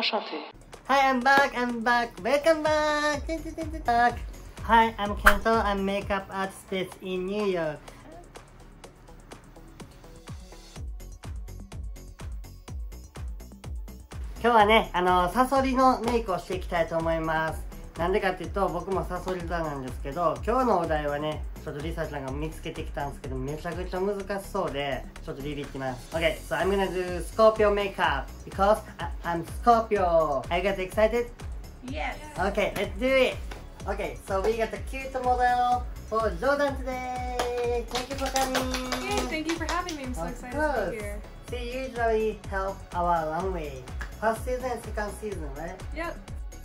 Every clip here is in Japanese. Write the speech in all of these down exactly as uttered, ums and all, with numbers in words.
Enchanté. Hi, I'm back, I'm back, welcome back! back. Hi, I'm Kento, I'm makeup artist in New York. 今日はね、あのサソリのメイクをしていきたいと思います。なんでかっていうと、僕もサソリ座なんですけど、今日のお題はね、ちょっとリサちゃんが見つけてきたんですけど、めちゃくちゃ難しそうで、ちょっとビビってます。Okay, so I'm gonna do Scorpio makeup because I I'm Scorpio. Are you guys excited? Yes. Okay, let's do it. Okay, so we got the cute model for Jordan today. Thank you for coming. Yay, thank you for having me. I'm so Of excited course. to be here. She usually help our runway. First season and second season, right? Yep.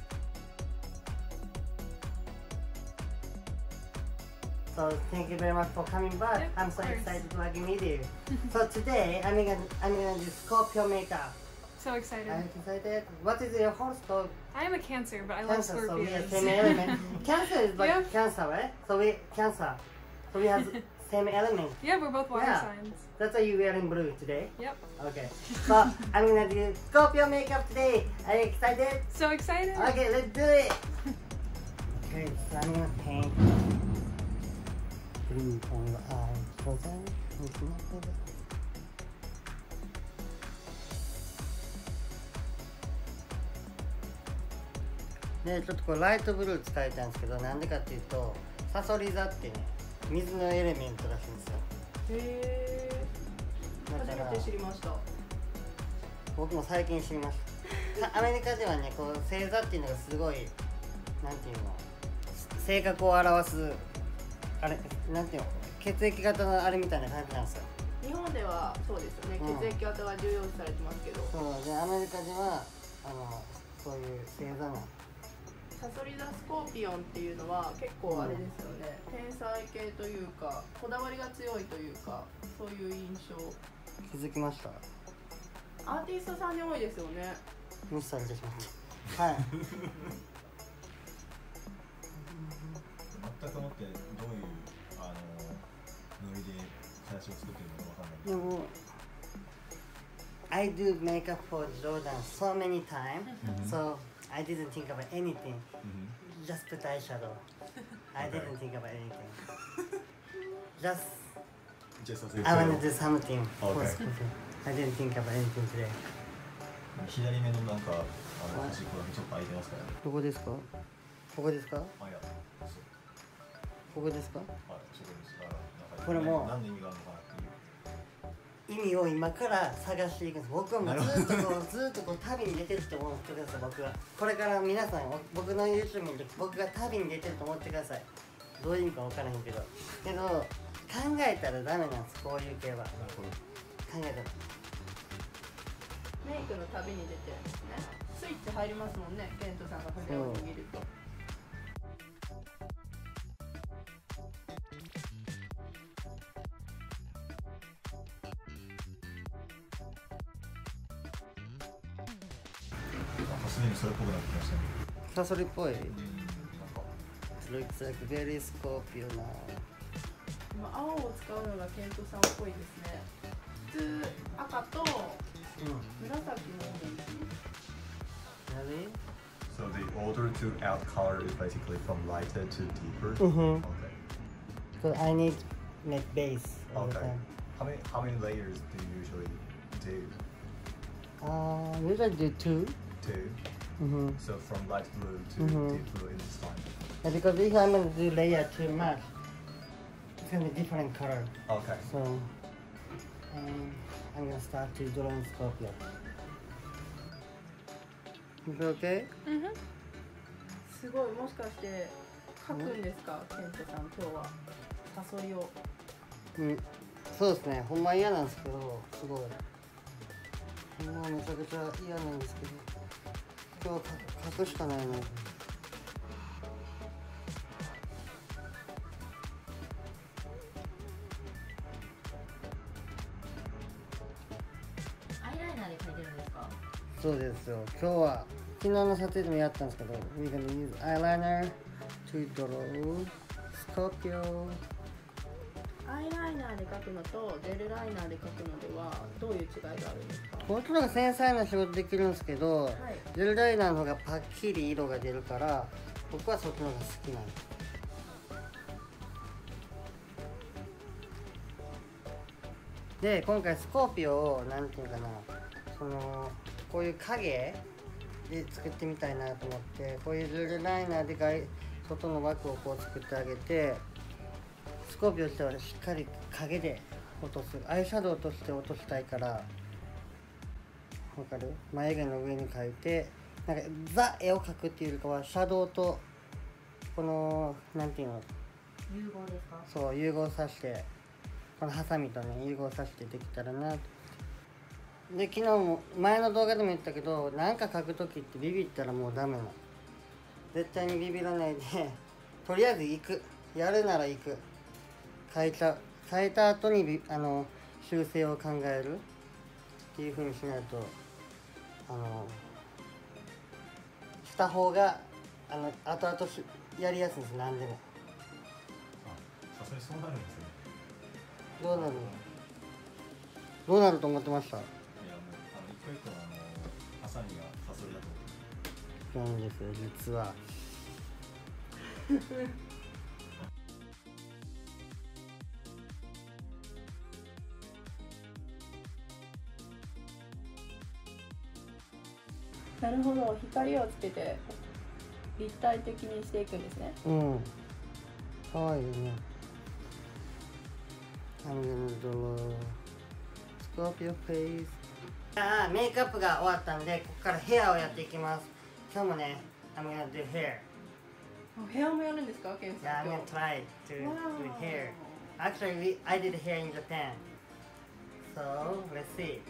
So thank you very much for coming back. Yep, I'm so of course. excited working with you. So today I'm gonna I'm gonna do Scorpio makeup. So excited. Are you excited? What is your horoscope? I am a Cancer, but I love Cancer. So we have Scorpios. same element. Cancer is like Yep. Cancer, right? So we Cancer. So we have same element. Yeah, we're both water Yeah. signs. That's why you're wearing blue today. Yep. Okay. So I'm gonna do Scorpio makeup today. Are you excited? So excited. Okay, let's do it. Okay, so I'm gonna paint blue on the eye. So then it's not good. でちょっとこれライトブルー使いたいんですけど、なんでかっていうと、サソリ座ってね、水のエレメントらしいんですよ。 へー、 だから初めて知りました。 僕も最近知りました。アメリカではね、こう星座っていうのがすごい、なんていうの、性格を表すあれ、なんていうの、血液型のあれみたいな感じなんですよ。 日本ではそうですよね、 うん血液型が重要視されてますけど、 そうで、アメリカではあのそういう星座なの。 サソリ座スコーピオンっていうのは結構あれですよね、天才系というかこだわりが強いというか、そういう印象。 気づきました。 アーティストさんに多いですよね。 無視されてしまった。はい。 全くもってどういうあのノリで最初作ってるのかわかんないけでど。 も I do makeup for Jordan so many times, so I didn't think about anything. Just put eyeshadow. I didn't think about anything. Just Just I want to do something for Okay. Scorpio. I didn't think about anything today. 左目のなんかあの端っこだけちょっと開いてますからね。 どこですか？ここですか？ あ、いや、そう。 ここですか？ はい、そこです。だからなんかこれも何の意味があるのかなっていう。 意味を今から探していくんです。僕はもうずっとこうずっとこう旅に出てると思ってください。僕はこれから皆さん僕の YouTube 見て僕が旅に出てると思ってください。どういう意味か分からへんけどけど考えたらダメなんです。こういう系はなるほど。 考えたらメイクの旅に出てるんですね。スイッチ入りますもんね、ケントさんが筆を握ると。 すでにそれっぽくなってきましたね。 サソリっぽい。 うん、なんか Looks like very Scorpio now. 今青を使うのがケントさんっぽいですね。普通赤とうん。 紫のオレンジ。 Really? So the order to add color is basically from lighter to deeper. Mhm. Okay. Because I need make base all the Okay. time. How many how many layers do you usually do? Uh, usually do two. Two. Mm-hmm. So from light blue to Mhm. deep blue in this time. Yeah, because if I'm gonna do layer too much, it's gonna be different color. Okay. So um, I'm gonna start to draw in Scorpio. Is it okay? Mhm. すごい、もしかして書くんですか、ケントさん今日はサソリを。 うん、そうですね。ほんま嫌なんですけど、すごい。ほんまめちゃくちゃ嫌なんですけど、今日は書くしかないな。 アイライナーで描いてるんですか？ そうですよ。今日は昨日の撮影でもやったんですけど、we're gonna use eyeliner to draw Scorpio アイライナーで描くのとジェルライナーで描くのではどういう違いがあるんですか？ こっちの方が繊細な仕事できるんですけど、 はい、 ジェルライナーの方がパッキリ色が出るから僕はそっちの方が好きなんです。で今回スコーピオをなんていうかな、そのこういう影で作ってみたいなと思って、こういうジェルライナーで外外の枠をこう作ってあげて、スコーピオとしてはしっかり影で落とす、アイシャドウとして落としたいから、わかる？眉毛の上に描いて、なんかザ絵を描くっていうよりかはシャドウとこのなんていうの、 融合ですか？ そう融合させて、このハサミとね融合させてできたらなと。で昨日も前の動画でも言ったけど、なんか描く時ってビビったらもうダメなの。絶対にビビらないでとりあえず行く、やるなら行く、描いた描いた後にビあの修正を考えるっていう風にしないと、あのした方があの後々しやりやすいんです。何でも。 あ、さすがにそうなるんですね。 どうなるの？どうなると思ってました？ いやもうあの一個一個のあのハサミがサソリだとそうなんですよ実は。 なるほど、光をつけて立体的にしていくんですね。 うん。かわいいよね。I'm gonna do Scorpio face。ああ、メイクアップが終わったんで、ここからヘアをやっていきます。今日もね、I'm gonna do hair。 ヘアもやるんですか、ケンさん？ Yeah, I'm gonna try to do hair. Actually, we, I did hair in Japan. So, let's see.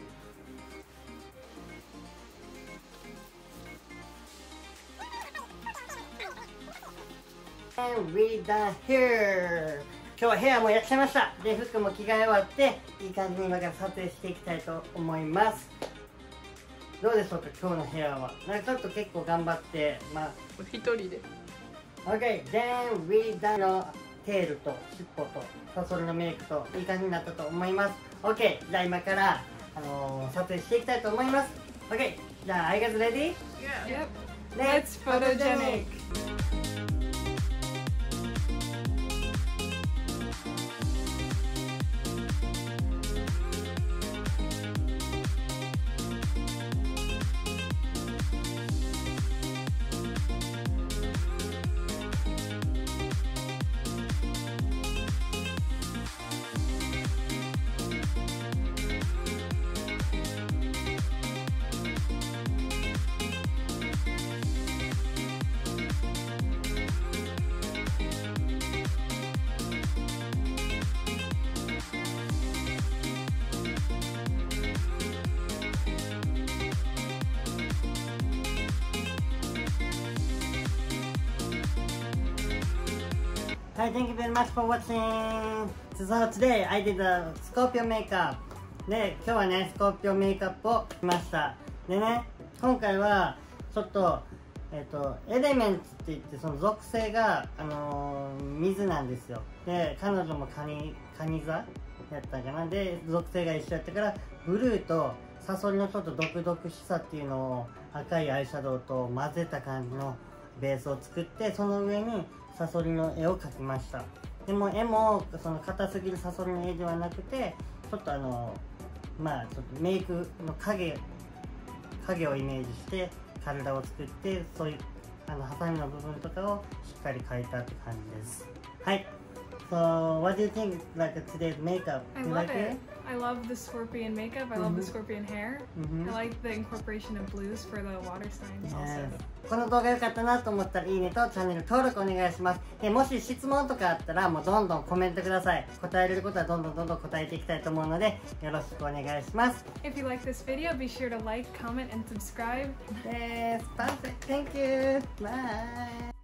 And we done hair. 今日はヘアもやっちゃいました。で、服も着替え終わっていい感じに今から撮影していきたいと思います。どうでしょうか、今日のヘアは。なんかちょっと結構頑張って、まあ一人で。 OK、then we done のテールと尻尾とサソリのメイクといい感じになったと思います。 OK、じゃあ今から、あのー、撮影していきたいと思います。 OK、じゃあ Are you guys ready? Yep. Let's Let's photogenic. Hi, thank you very much for watching. So today I did a Scorpio makeup. で、今日はね、スコーピオメイクアップをしました。でね、今回はちょっと、えっと、エレメンツって言ってその属性が、あのー、水なんですよ。で、彼女もカニ、カニ座やったかな。で、属性が一緒やったから、ブルーとサソリのちょっと独々しさっていうのを赤いアイシャドウと混ぜた感じのベースを作って、その上にサソリの絵を描きました。でも絵もその硬すぎるサソリの絵ではなくて、ちょっとあのまあちょっとメイクの影影をイメージして体を作って、そういうあのハサミの部分とかをしっかり描いたって感じです。はい。So what do you think like today's makeup? I You love like it. I love the scorpion makeup. I love the Mhm. scorpion hair. Mhm. I like the incorporation of blues for the water signs also. Yes. この動画良かったなと思ったらいいねとチャンネル登録お願いします。でもし質問とかあったらもうどんどんコメントください。答えれることはどんどんどんどん答えていきたいと思うのでよろしくお願いします。 If you like this video, be sure to like, comment, and subscribe. Yes, perfect. Thank you. Bye.